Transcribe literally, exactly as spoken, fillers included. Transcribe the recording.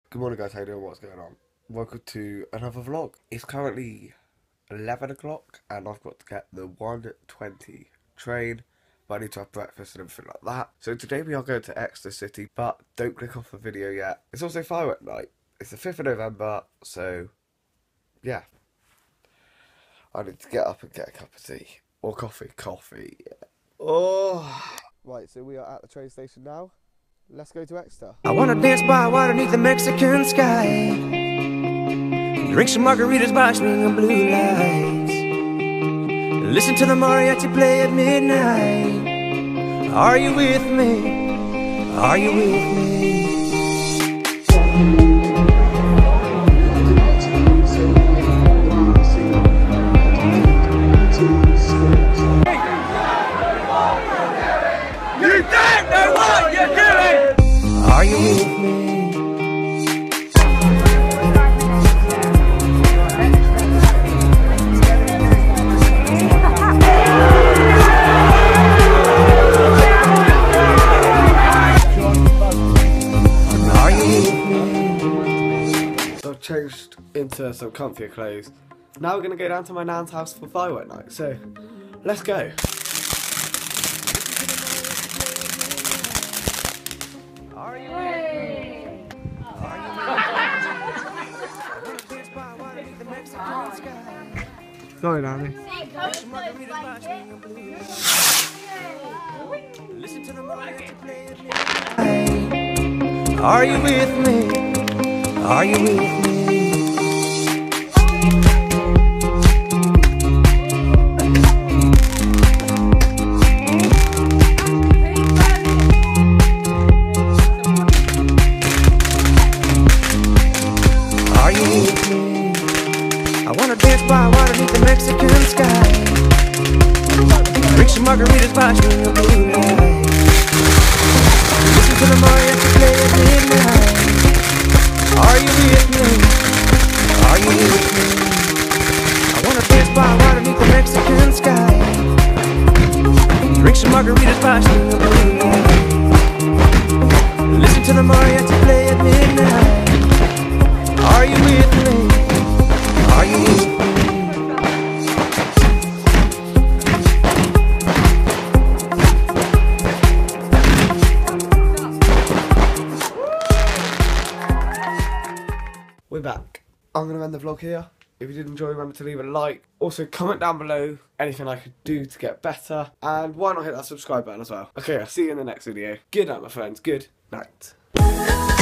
Good morning guys, how you doing? What's going on? Welcome to another vlog. It's currently eleven o'clock and I've got to get the one twenty train, but I need to have breakfast and everything like that. So today we are going to Exeter City, but don't click off the video yet. It's also firework night. It's the fifth of November, so yeah. I need to get up and get a cup of tea. Or coffee. Coffee, yeah. Oh! Right, so we are at the train station now. Let's go to Exeter. I wanna dance by water beneath the Mexican sky, drink some margaritas by swinging blue lights, listen to the mariachi play at midnight. Are you with me? Are you with me? You don't know what you're doing! Are you with me? Are you with me? So I've changed into some comfier clothes. Now we're going to go down to my nan's house for firework night, so let's go. Are you with me? Are you with me? Sorry, Nanny. Listen to the mariachi play at midnight. Are you with me? Are you with me? Are you with me? I wanna dance by water beneath the Mexican sky, drink some margaritas by swinging blue lights, listen to the mariachi play at midnight. Are you with me? Are you with me? I wanna dance by water beneath the Mexican sky, drink some margaritas by swinging blue lights, listen to the mariachi play at midnight. Are you with me? Are you with me? We're back. I'm going to end the vlog here. If you did enjoy, remember to leave a like. Also, comment down below anything I could do to get better. And why not hit that subscribe button as well. Okay, I'll see you in the next video. Good night, my friends. Good night.